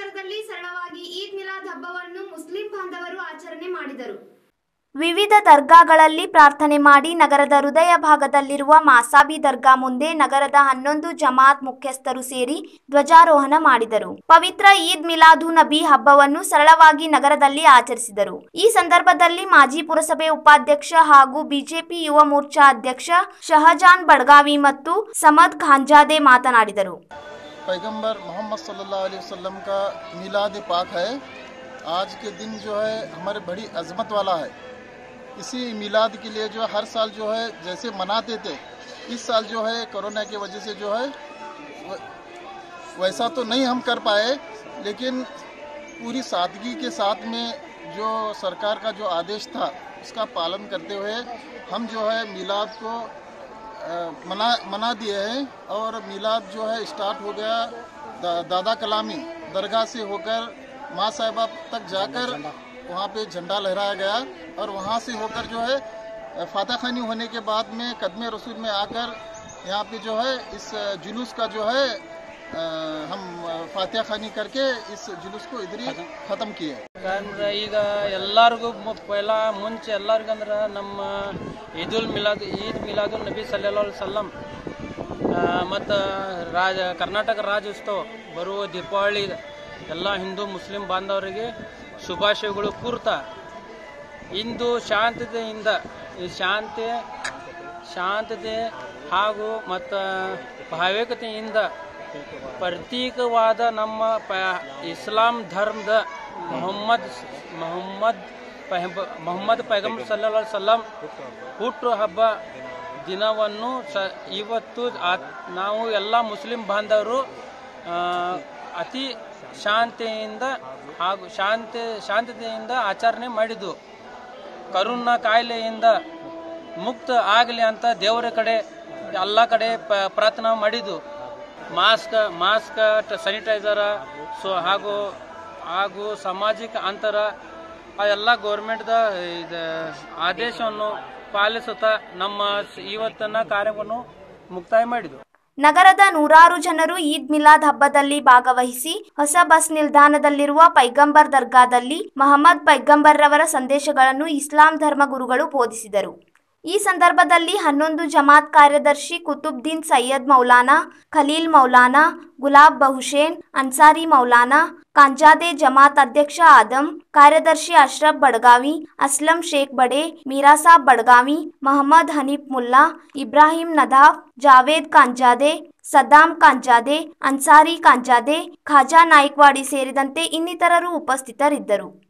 ನಗರದಲ್ಲಿ ಸರಳವಾಗಿ ಈದ್ ಮಿಲಾದ್ ಹಬ್ಬವನ್ನು ಮುಸ್ಲಿಂ ಬಾಂಧವರು ಆಚರಣೆ ಮಾಡಿದರು. ವಿವಿಧ ದರ್ಗಾಗಳಲ್ಲಿ ಪ್ರಾರ್ಥನೆ ಮಾಡಿ ನಗರದ ಹೃದಯ ಭಾಗದಲ್ಲಿರುವ ಮಾಸಾಬಿ ದರ್ಗಾ ಮುಂದೆ ನಗರದ 11 ಜಮಾತ್ ಮುಖ್ಯಸ್ಥರು ಸೇರಿ ಧ್ವಜಾರೋಹಣ ಮಾಡಿದರು. ಪವಿತ್ರ ಈದ್ ಮಿಲಾದು ನಬಿ ಹಬ್ಬವನ್ನು ಸರಳವಾಗಿ ನಗರದಲ್ಲಿ ಆಚರಿಸಿದರು. ಈ ಸಂದರ್ಭದಲ್ಲಿ ಮಾಜಿ ಪುರಸಭೆ ಉಪಾಧ್ಯಕ್ಷ ಹಾಗೂ ಬಿಜೆಪಿ ಯುವ ಮೋರ್ಚಾ ಅಧ್ಯಕ್ಷ ಶಹಜಾನ್ ಬಡ್ಗಾವಿ ಮತ್ತು ಸಮದ್ ಖಾಂಜಾದೆ ಮಾತನಾಡಿದರು. पैगंबर मोहम्मद सल्लल्लाहु अलैहि वसल्लम का मिलाद पाक है। आज के दिन जो है हमारे बड़ी अजमत वाला है। इसी मिलाद के लिए जो हर साल जो है जैसे मनाते थे, इस साल जो है कोरोना की वजह से जो है वैसा तो नहीं हम कर पाए, लेकिन पूरी सादगी के साथ में जो सरकार का जो आदेश था उसका पालन करते हुए हम जो है मिलाद को मना दिए हैं। और मिलाद जो है स्टार्ट हो गया दादा कलामी दरगाह से होकर माँ साहिबा तक जाकर वहाँ पे झंडा लहराया गया और वहाँ से होकर जो है फातह खानी होने के बाद में कदमे रसूल में आकर यहाँ पे जो है इस जुलूस का जो है हम फातह खानी करके इस जुलूस को इधर ही ख़त्म किए। ಈಗ ಎಲ್ಲರಿಗೂ ಪೈಲ ಮುಂಚೆ ಎಲ್ಲರಿಗೂ ಅಂದ್ರೆ ನಮ್ಮ ಈದ್ ಮಿಲಾದು ನಬಿ ಸಲ್ಲಲ್ಲಾಹು ಅಲೈಹಿ ವಸಲ್ಲಂ ಮತ್ತು ಕರ್ನಾಟಕ ರಾಜ್ಯೋತ್ಸವ ಬರುವ ದೀಪಾವಳಿ ಎಲ್ಲ ಹಿಂದೂ ಮುಸ್ಲಿಂ ಬಾಂಧವರಿಗೆ ಶುಭಾಶಯಗಳು ಕೋರ್ತಾ ಇಂದು ಶಾಂತತೆ ಹಾಗೂ ಮತ್ತು ಭಾವಿಕತೆಯಿಂದ ಪ್ರತೀಕವಾದ ನಮ್ಮ ಇಸ್ಲಾಂ ಧರ್ಮದ ಮೊಹಮ್ಮದ್ ಪೈಗಂಬರ್ ಸಲ್ಲಲ್ಲಾಹು ಅಲೈಹಿ ವಸಲ್ಲಂ ಹುಟ್ಟು ಹಬ್ಬ ದಿನವನ್ನು ಇವತ್ತು ನಾವು ಎಲ್ಲ ಮುಸ್ಲಿಂ ಬಾಂಧವರು ಅತಿ ಶಾಂತಿಯಿಂದ ಹಾಗೂ ಶಾಂತತೆಯಿಂದ ಆಚರಣೆ ಮಾಡಿದ್ದು. ಕರೋನಾ ಕಾಯಿಲೆಯಿಂದ ಮುಕ್ತ ಆಗಲಿ ಅಂತ ದೇವರ ಕಡೆ ಎಲ್ಲ ಕಡೆ ಪ್ರಾರ್ಥನೆ ಮಾಡಿದ್ದು. ಮಾಸ್ಕ್ ಸ್ಯಾನಿಟೈಸರ್ ಹಾಗೂ ಸಾಮಾಜಿಕ ಅಂತರ ಎಲ್ಲ ಗೌರ್ಮೆಂಟ್ದ ಆದೇಶವನ್ನು ಪಾಲಿಸುತ್ತಾ ನಮ್ಮ ಇವತ್ತಿನ ಕಾರ್ಯವನ್ನು ಮುಕ್ತಾಯ ಮಾಡಿದ್ದು. ನಗರದ ನೂರಾರು ಜನರು ಈದ್ ಮಿಲಾದ್ ಹಬ್ಬದಲ್ಲಿ ಭಾಗವಹಿಸಿ ಹೊಸ ಬಸ್ ನಿಲ್ದಾಣದಲ್ಲಿರುವ ಪೈಗಂಬರ್ ದರ್ಗಾದಲ್ಲಿ ಮಹಮ್ಮದ್ ಪೈಗಂಬರ್ ರವರ ಸಂದೇಶಗಳನ್ನು ಇಸ್ಲಾಂ ಧರ್ಮ ಗುರುಗಳು ಬೋಧಿಸಿದರು. ಈ ಸಂದರ್ಭದಲ್ಲಿ 11 ಜಮಾತ್ ಕಾರ್ಯದರ್ಶಿ ಕುತುಬ್ದೀನ್ ಸೈಯದ್ ಮೌಲಾನಾ, ಖಲೀಲ್ ಮೌಲಾನಾ, ಗುಲಾಬ್ ಬಹುಶೇನ್, ಅನ್ಸಾರಿ ಮೌಲಾನಾ, ಖಾಂಜಾದೆ ಜಮಾತ್ ಅಧ್ಯಕ್ಷ ಆದಂ, ಕಾರ್ಯದರ್ಶಿ ಅಶ್ರಫ್ ಬಡ್ಗಾವಿ, ಅಸ್ಲಂ ಶೇಖ್ ಬಡೆ, ಮೀರಾಸಾಬ್ ಬಡ್ಗಾವಿ, ಮೊಹಮ್ಮದ್ ಹನೀಫ್ ಮುಲ್ಲಾ, ಇಬ್ರಾಹಿಂ ನದಾಫ್, ಜಾವೇದ್ ಖಾಂಜಾದೆ, ಸದ್ದಾಂ ಖಾಂಜಾದೆ, ಅನ್ಸಾರಿ ಖಾಂಜಾದೆ, ಖಾಜಾ ನಾಯ್ಕವಾಡಿ ಸೇರಿದಂತೆ ಇನ್ನಿತರರು ಉಪಸ್ಥಿತರಿದ್ದರು.